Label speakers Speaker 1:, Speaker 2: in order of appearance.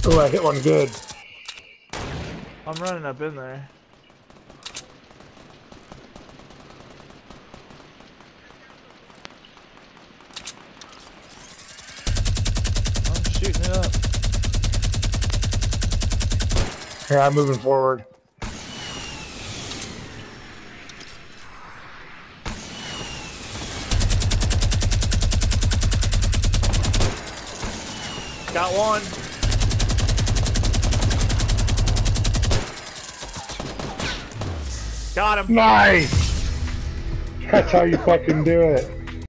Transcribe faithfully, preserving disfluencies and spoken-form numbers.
Speaker 1: Oh, I hit one good.
Speaker 2: I'm running up in there. I'm shooting it up.
Speaker 1: Yeah, I'm moving forward.
Speaker 2: Got one. Got him.
Speaker 1: Nice! That's how you fucking do it.